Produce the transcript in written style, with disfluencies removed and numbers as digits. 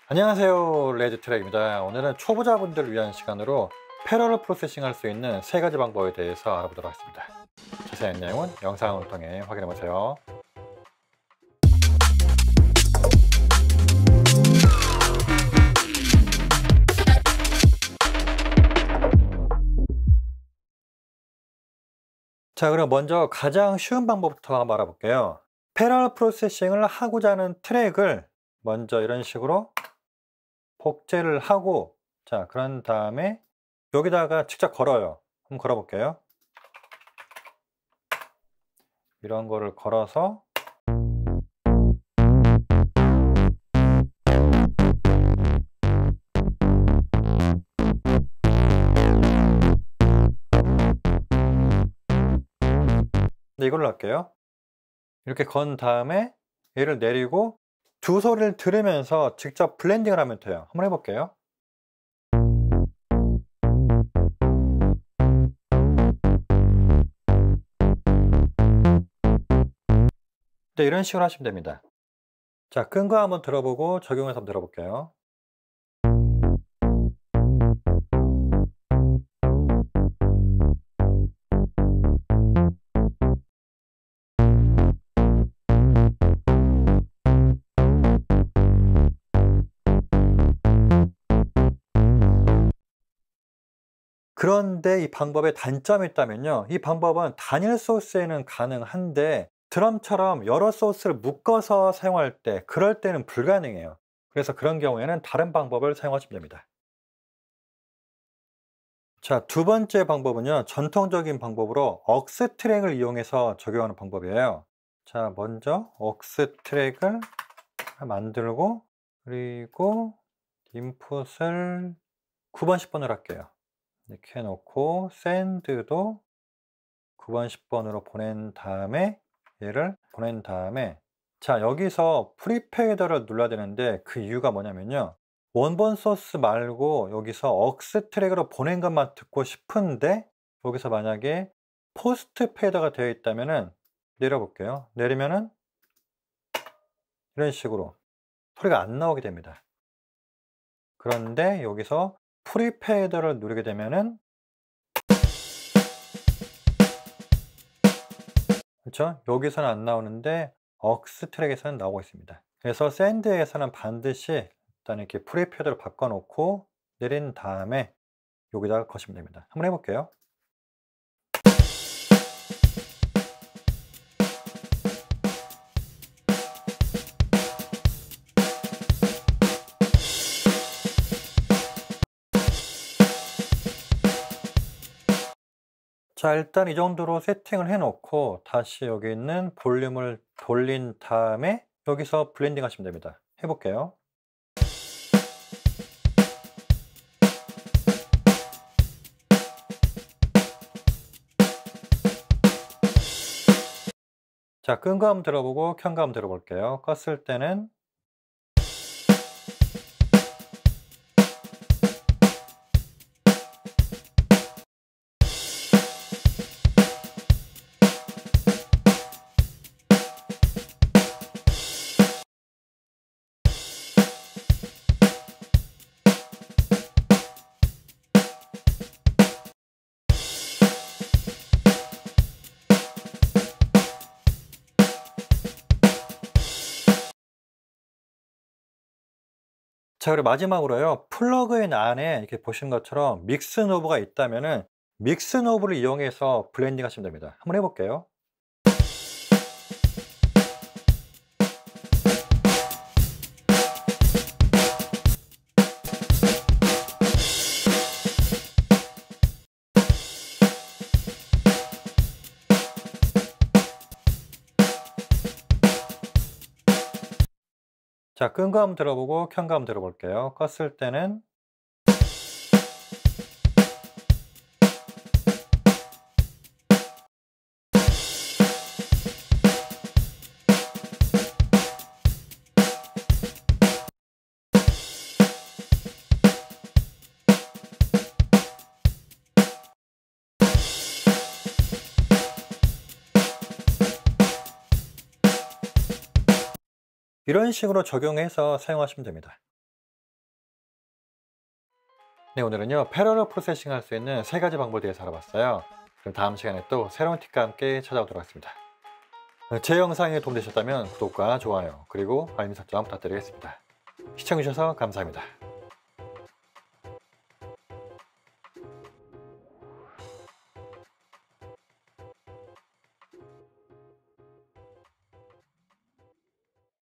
안녕하세요, 레드트랙입니다. 오늘은 초보자분들을 위한 시간으로 패러럴 프로세싱 할 수 있는 3가지 방법에 대해서 알아보도록 하겠습니다. 자세한 내용은 영상을 통해 확인해 보세요. 자, 그럼 먼저 가장 쉬운 방법부터 한번 알아볼게요. 패러럴 프로세싱을 하고자 하는 트랙을 먼저 이런 식으로 복제를 하고, 자, 그런 다음에 여기다가 직접 걸어요. 한번 걸어 볼게요. 이런 거를 걸어서 이걸로 할게요. 이렇게 건 다음에 얘를 내리고 두 소리를 들으면서 직접 블렌딩을 하면 돼요. 한번 해볼게요. 네, 이런 식으로 하시면 됩니다. 자, 끈 거 한번 들어보고 적용해서 한번 들어볼게요. 그런데 이 방법에 단점이 있다면요, 이 방법은 단일 소스에는 가능한데 드럼처럼 여러 소스를 묶어서 사용할 때, 그럴 때는 불가능해요. 그래서 그런 경우에는 다른 방법을 사용하시면 됩니다. 자, 두 번째 방법은요, 전통적인 방법으로 억스 트랙을 이용해서 적용하는 방법이에요. 자, 먼저 억스 트랙을 만들고, 그리고 인풋을 9번 10번으로 할게요. 이렇게 해놓고 샌드도 9번 10번으로 보낸 다음에, 얘를 보낸 다음에, 자, 여기서 프리페이더를 눌러야 되는데 그 이유가 뭐냐면요, 원본 소스 말고 여기서 억스 트랙으로 보낸 것만 듣고 싶은데, 여기서 만약에 포스트 페이더가 되어 있다면은, 내려볼게요. 내리면은 이런 식으로 소리가 안 나오게 됩니다. 그런데 여기서 프리페이더를 누르게 되면은, 그렇죠? 여기서는 안 나오는데 억스 트랙에서는 나오고 있습니다. 그래서 샌드에서는 반드시 일단 이렇게 프리페이더로 바꿔 놓고 내린 다음에 여기다가 거시면 됩니다. 한번 해볼게요. 자, 일단 이 정도로 세팅을 해 놓고 다시 여기 있는 볼륨을 돌린 다음에 여기서 블렌딩 하시면 됩니다. 해볼게요. 자, 끈 거 한번 들어보고 켠 거 한번 들어볼게요. 껐을 때는, 자, 그리고 마지막으로요, 플러그인 안에 이렇게 보신 것처럼 믹스 노브가 있다면은 믹스 노브를 이용해서 블렌딩 하시면 됩니다. 한번 해볼게요. 자, 끈 거 한번 들어보고 켠 거 한번 들어볼게요. 껐을 때는, 이런 식으로 적용해서 사용하시면 됩니다. 네, 오늘은요 패러럴 프로세싱 할 수 있는 3가지 방법에 대해서 알아봤어요. 그럼 다음 시간에 또 새로운 팁과 함께 찾아오도록 하겠습니다. 제 영상이 도움되셨다면 구독과 좋아요 그리고 알림 설정 부탁드리겠습니다. 시청해주셔서 감사합니다.